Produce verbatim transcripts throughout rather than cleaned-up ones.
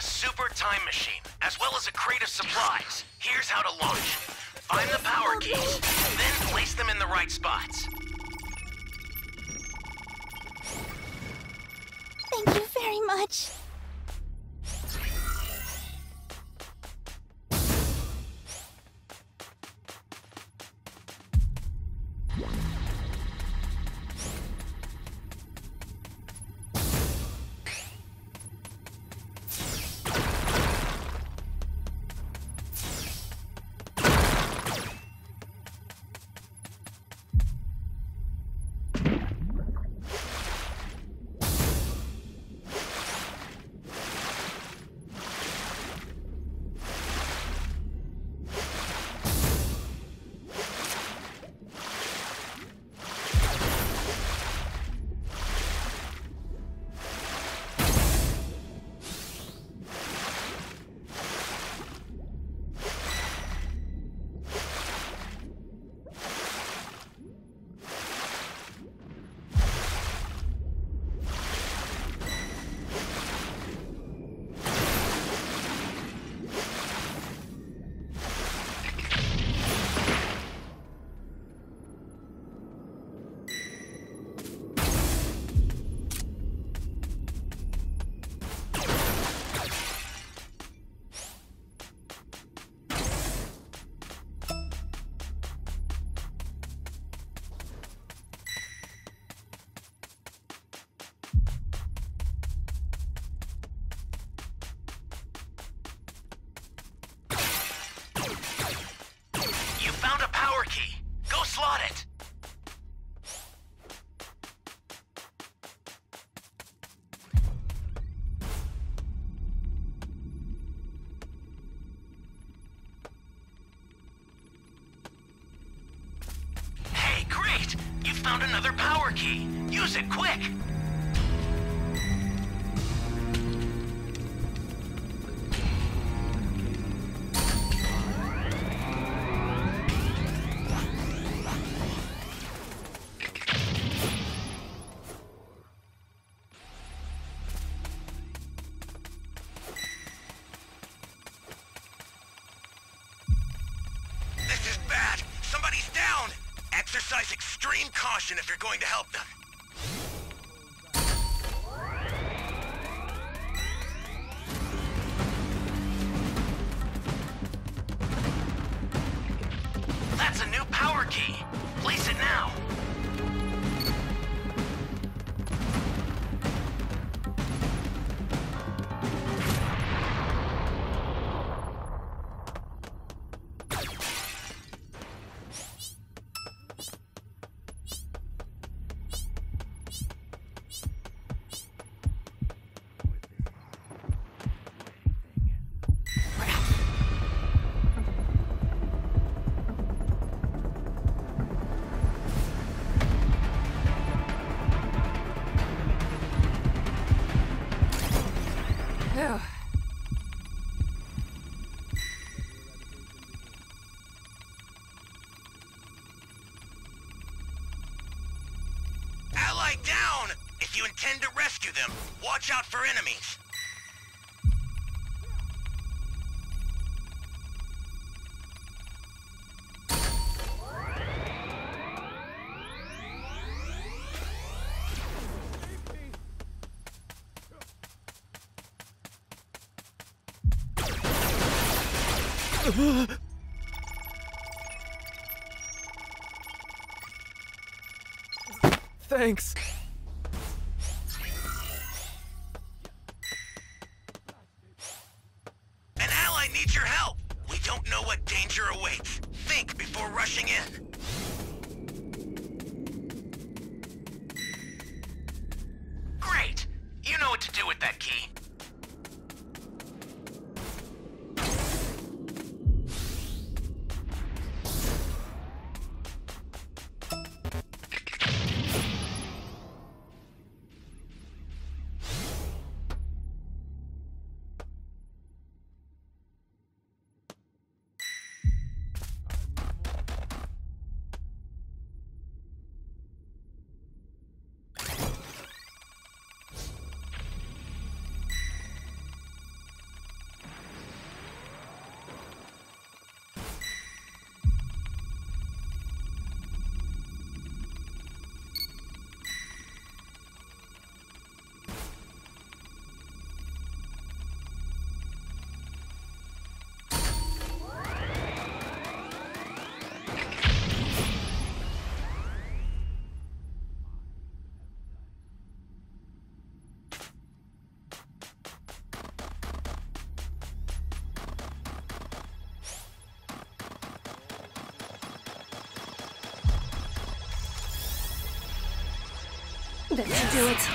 a super time machine, as well as a crate of supplies. Here's how to launch. Find the power keys, then place them in the right spots. Thank you very much. Slot it! Hey, great! You found another power key! Use it quick! Exercise extreme caution if you're going to help them. That's a new power key. Place it now. Ally down! If you intend to rescue them, watch out for enemies. Thanks. An ally needs your help. We don't know what danger awaits. Think before rushing in. Great. You know what to do with that key. That should do it.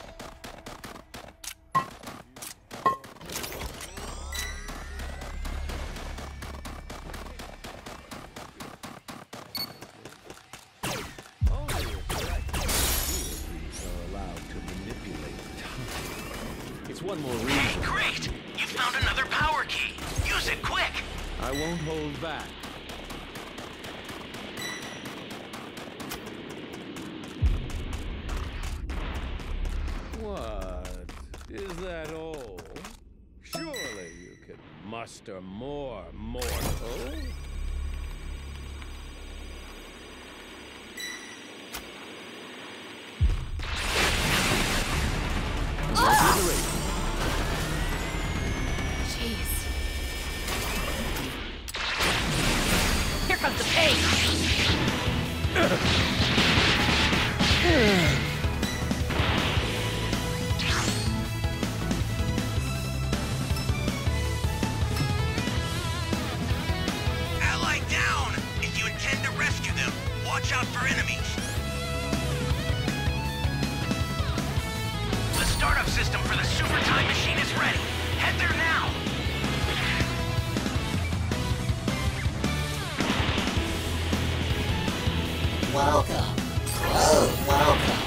It's one more reason. Hey, great! You found another power key. Use it quick. I won't hold back. What? Is that all? Surely you can muster more mortal. Jeez. Here comes the pain. Ally down! If you intend to rescue them, watch out for enemies. The startup system for the Super Time Machine is ready. Head there now. Welcome. Oh, welcome.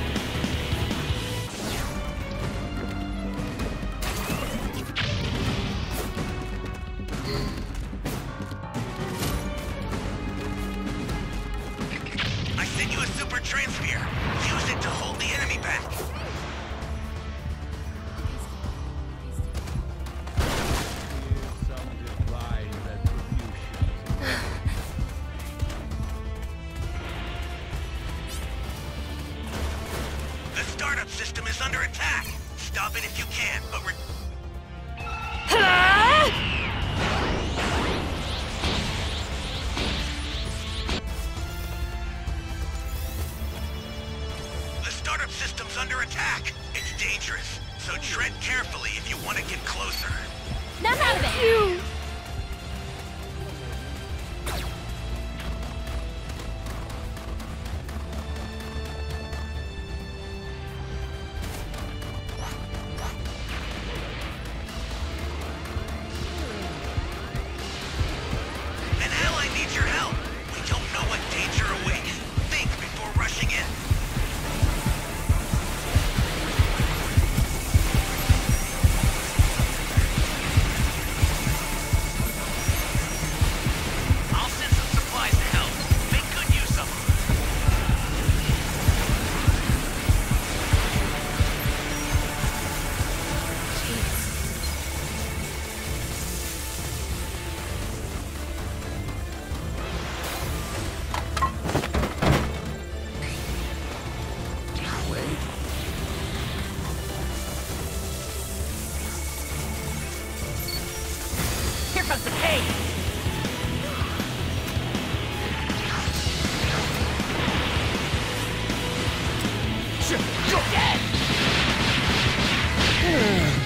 I sent you a Super Transphere. Use it to hold the enemy back. Some divine retribution. The startup system is under attack. Stop it if you can, but we're... The startup system's under attack. It's dangerous, so tread carefully if you want to get closer. Snap out of it! An ally needs your help. We don't know what danger awaits. Think before rushing in. I'll send some supplies to help. Make good use of them. Here comes the pain. You're dead!